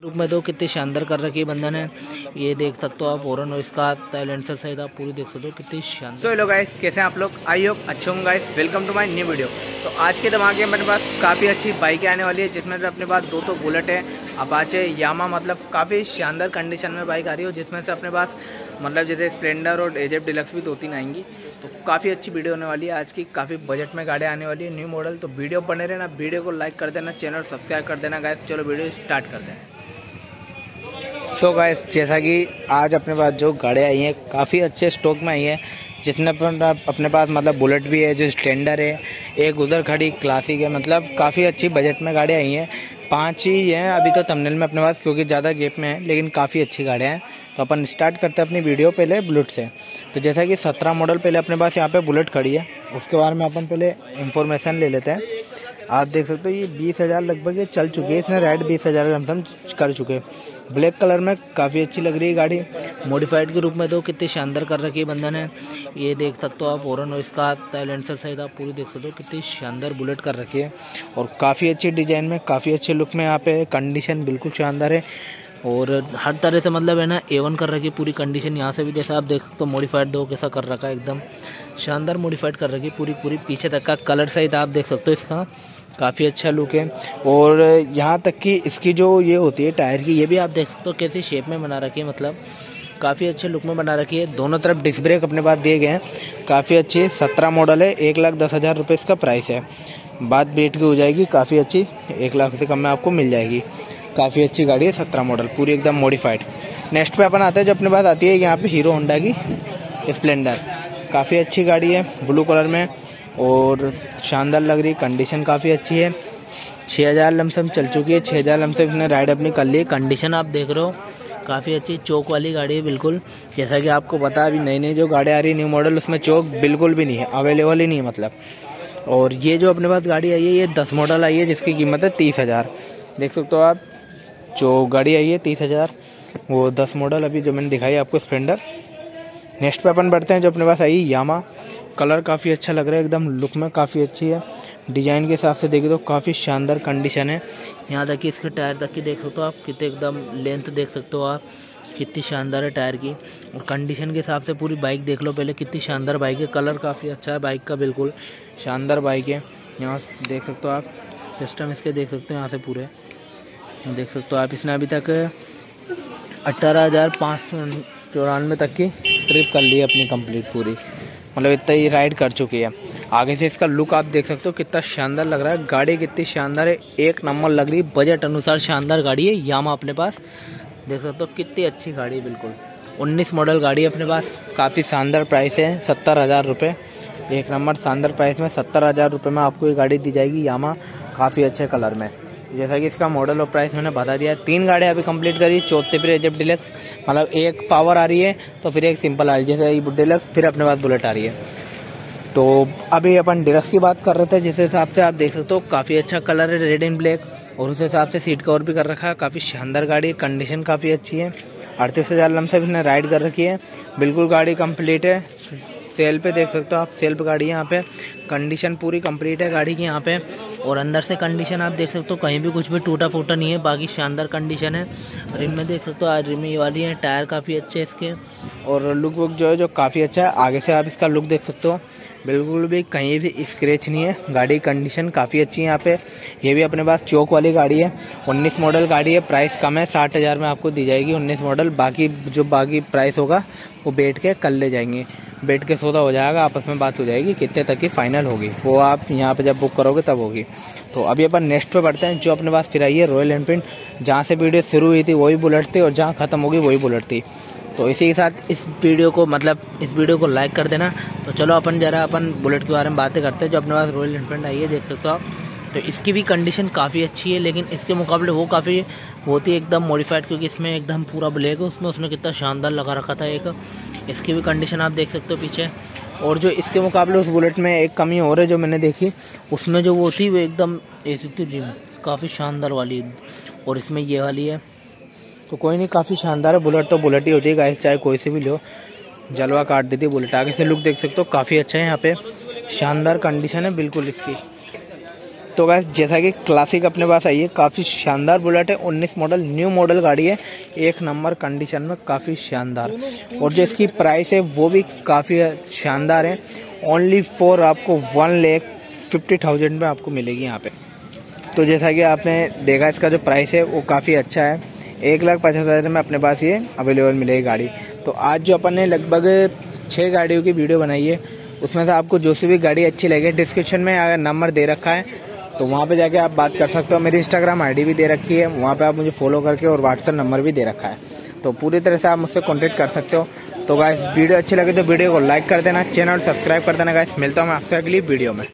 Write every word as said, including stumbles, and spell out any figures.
रूप में तो कितनी शानदार कर रखी है बंदा ने, ये देख सकते हो आप। और इसका साइलेंसर सहित आप पूरी देख सकते हो कितनी शानदार। तो हेलो गाइस, कैसे हैं आप लोग? आई होप अच्छे होंगे guys. Welcome to my new video. तो आज के दिमाग में मेरे पास काफ़ी अच्छी बाइकें आने वाली है, जिसमें से अपने पास दो तो बुलेट है, अपाचे, यामा, मतलब काफ़ी शानदार कंडीशन में बाइक आ रही है। जिसमें से अपने पास मतलब जैसे स्प्लेंडर और एजेप डिलक्स भी दो तीन आएंगी। तो काफ़ी अच्छी वीडियो होने वाली है आज की। काफ़ी बजट में गाड़ियाँ आने वाली है, न्यू मॉडल। तो वीडियो बने रहना, वीडियो को लाइक कर देना, चैनल सब्सक्राइब कर देना गाइस। चलो वीडियो स्टार्ट करते हैं। सो so गाइस, जैसा कि आज अपने पास जो गाड़ियाँ आई हैं काफ़ी अच्छे स्टॉक में आई हैं, जिसमें अपने पास मतलब बुलेट भी है, जो स्प्लेंडर है, एक उधर खड़ी क्लासिक है। मतलब काफ़ी अच्छी बजट में गाड़ियाँ आई हैं। पांच ही हैं अभी तो थंबनेल में अपने पास, क्योंकि ज़्यादा गैप में है, लेकिन काफ़ी अच्छी गाड़ियाँ हैं। तो अपन स्टार्ट करते हैं अपनी वीडियो पहले बुलेट से। तो जैसा कि सत्रह मॉडल पहले अपने पास यहाँ पे बुलेट खड़ी है, उसके बारे में अपन पहले इंफॉर्मेशन ले लेते हैं। आप देख सकते हो ये बीस हज़ार लगभग ये चल चुकी है, इसने राइड बीस हज़ार हम कर चुके हैं। ब्लैक कलर में काफ़ी अच्छी लग रही है गाड़ी। मॉडिफाइड के रूप में तो कितनी शानदार कर रखी है बंदा ने, ये देख सकते हो आप। और इसका साइलेंसर सहित आप पूरी देख सकते हो कितनी शानदार बुलेट कर रखी है, और काफ़ी अच्छी डिजाइन में, काफ़ी अच्छे लुक में। यहाँ पे कंडीशन बिल्कुल शानदार है, और हर तरह से मतलब है ना ए वन कर रखी है पूरी कंडीशन। यहाँ से भी जैसा आप देख सकते हो मॉडिफाइड दो कैसा कर रखा है, एकदम शानदार मॉडिफाइड कर रखी है पूरी पूरी। पीछे तक का कलर सहित आप देख सकते हो, इसका काफ़ी अच्छा लुक है। और यहाँ तक कि इसकी जो ये होती है टायर की, ये भी आप देख सकते हो कैसी शेप में बना रखी है, मतलब काफ़ी अच्छे लुक में बना रखी है। दोनों तरफ डिस्क ब्रेक अपने पास दिए गए हैं, काफ़ी अच्छी। सत्रह मॉडल है, एक लाख दस हज़ार रुपये इसका प्राइस है। बात बेट की हो जाएगी, काफ़ी अच्छी, एक लाख से कम में आपको मिल जाएगी। काफ़ी अच्छी गाड़ी है, सत्रह मॉडल, पूरी एकदम मॉडिफाइड। नेक्स्ट पे अपन आते हैं, जो अपने पास आती है यहाँ पे हीरो होंडा की स्प्लेंडर। काफ़ी अच्छी गाड़ी है, ब्लू कलर में, और शानदार लग रही है। कंडीशन काफ़ी अच्छी है। छः हज़ार लमसम चल चुकी है, छः हज़ार लमसम इसने राइड अपनी कर ली है। कंडीशन आप देख रहे हो काफ़ी अच्छी, चौक वाली गाड़ी है बिल्कुल। जैसा कि आपको पता है अभी नई नई जो गाड़ी आ रही है न्यू मॉडल, उसमें चौक बिल्कुल भी नहीं है, अवेलेबल ही नहीं है मतलब। और ये जो अपने पास गाड़ी आई है, ये दस मॉडल आई है, जिसकी कीमत है तीस हज़ार। देख सकते हो आप, जो गाड़ी आई है तीस हज़ार, वो दस मॉडल अभी जो मैंने दिखाई आपको स्प्लेंडर। नेक्स्ट पे अपन बढ़ते हैं, जो अपने पास आई यामा। कलर काफ़ी अच्छा लग रहा है, एकदम लुक में काफ़ी अच्छी है। डिजाइन के हिसाब से देखें तो काफ़ी शानदार कंडीशन है। यहाँ तक कि इसके टायर तक की देख सकते हो आप, कितने एकदम लेंथ देख सकते हो आप, कितनी शानदार है टायर की। और कंडीशन के हिसाब से पूरी बाइक देख लो पहले, कितनी शानदार बाइक है। कलर काफ़ी अच्छा है बाइक का, बिल्कुल शानदार बाइक है। यहाँ देख सकते हो आप, सिस्टम इसके देख सकते हो यहाँ से पूरे देख सकते हो आप। इसने अभी तक अट्ठारह हज़ार पाँच सौ चौरानवे तक की ट्रिप कर ली है अपनी कंप्लीट पूरी, मतलब इतना ही राइड कर चुकी है। आगे से इसका लुक आप देख सकते हो कितना शानदार लग रहा है। गाड़ी कितनी शानदार है, एक नंबर लग रही है। बजट अनुसार शानदार गाड़ी है यामा अपने पास, देख सकते हो कितनी अच्छी गाड़ी है बिल्कुल। उन्नीस मॉडल गाड़ी है अपने पास, काफ़ी शानदार प्राइस है, सत्तर हज़ार रुपये। एक नंबर शानदार प्राइस में सत्तर हज़ार रुपये में आपको ये गाड़ी दी जाएगी यामा, काफ़ी अच्छे कलर में। जैसा कि इसका मॉडल और प्राइस मैंने बता दिया है। तीन गाड़ियाँ अभी कंप्लीट करी, चौथे फिर एजेप डिलक्स, मतलब एक पावर आ रही है तो फिर एक सिंपल आ रही है, जैसे डिलक्स, फिर अपने पास बुलेट आ रही है। तो अभी अपन डिलक्स की बात कर रहे थे, जिस हिसाब से आप देख सकते हो काफ़ी अच्छा कलर है, रेड एंड ब्लैक, और उस हिसाब से सीट कवर भी कर रखा है। काफ़ी शानदार गाड़ी है, कंडीशन काफ़ी अच्छी है। अड़तीस हज़ार लमसम इसने राइड कर रखी है, बिल्कुल गाड़ी कंप्लीट है। सेल पे देख सकते हो आप, सेल पे गाड़ी है यहाँ पे। कंडीशन पूरी कंप्लीट है गाड़ी की यहाँ पे, और अंदर से कंडीशन आप देख सकते हो कहीं भी कुछ भी टूटा फूटा नहीं है, बाकी शानदार कंडीशन है। रिम में देख सकते हो आज रिम ये वाली है, टायर काफ़ी अच्छे हैं इसके, और लुक वुक जो है जो काफ़ी अच्छा है। आगे से आप इसका लुक देख सकते हो, बिल्कुल भी कहीं भी स्क्रैच नहीं है। गाड़ी कंडीशन काफ़ी अच्छी है यहाँ पे। ये भी अपने पास चौक वाली गाड़ी है, उन्नीस मॉडल गाड़ी है। प्राइस कम है, साठ हज़ार में आपको दी जाएगी उन्नीस मॉडल। बाकी जो बाकी प्राइस होगा वो बैठ के कर ले जाएंगे, बैठ के सौदा हो जाएगा, आपस में बात हो जाएगी कितने तक की फाइनल होगी, वो आप यहाँ पे जब बुक करोगे तब होगी। तो अभी अपन नेक्स्ट पे बढ़ते हैं, जो अपने पास फिर आई है रॉयल एनफील्ड। जहाँ से वीडियो शुरू हुई थी वही बुलेट थी, और जहाँ खत्म होगी वही बुलेट थी। तो इसी के साथ इस वीडियो को मतलब इस वीडियो को लाइक कर देना। तो चलो अपन जरा अपन बुलेट के बारे में बातें करते हैं, जो अपने पास रॉयल एनफील्ड आई है, देख सकते हो आप। तो इसकी भी कंडीशन काफ़ी अच्छी है, लेकिन इसके मुकाबले वो काफ़ी होती है एकदम मॉडिफाइड, क्योंकि इसमें एकदम पूरा ब्लैक है, उसमें उसने कितना शानदार लगा रखा था एक। इसकी भी कंडीशन आप देख सकते हो पीछे। और जो इसके मुकाबले उस बुलेट में एक कमी और है जो मैंने देखी, उसमें जो वो थी वो एकदम ऐसी थी रिम, काफ़ी शानदार वाली, और इसमें ये वाली है। तो कोई नहीं, काफ़ी शानदार है। बुलेट तो बुलेट ही होती है गाइस, चाहे कोई से भी लो, जलवा काट देती है बुलेट। आगे से लुक देख सकते हो काफ़ी अच्छा है, यहाँ पे शानदार कंडीशन है बिल्कुल इसकी। तो गाइस जैसा कि क्लासिक अपने पास आई है, काफ़ी शानदार बुलेट है, उन्नीस मॉडल न्यू मॉडल गाड़ी है, एक नंबर कंडीशन में, काफ़ी शानदार। और जो इसकी प्राइस है वो भी काफ़ी शानदार है, ओनली फॉर आपको वन लेख फिफ्टी थाउजेंड में आपको मिलेगी यहाँ पे। तो जैसा कि आपने देखा इसका जो प्राइस है वो काफ़ी अच्छा है, एक लाख पचास हज़ार में अपने पास ये अवेलेबल मिलेगी गाड़ी। तो आज जो अपन ने लगभग छः गाड़ियों की वीडियो बनाई है, उसमें से आपको जो सी भी गाड़ी अच्छी लगे, डिस्क्रिप्शन में अगर नंबर दे रखा है तो वहाँ पे जाके आप बात कर सकते हो। मेरी इंस्टाग्राम आईडी भी दे रखी है, वहाँ पे आप मुझे फॉलो करके, और व्हाट्सएप नंबर भी दे रखा है, तो पूरी तरह से आप मुझसे कॉन्टेक्ट कर सकते हो। तो गाइस वीडियो अच्छी लगे तो वीडियो को लाइक कर देना, चैनल सब्सक्राइब कर देना गाइस। मिलता हूँ मैं आपसे अगली वीडियो में।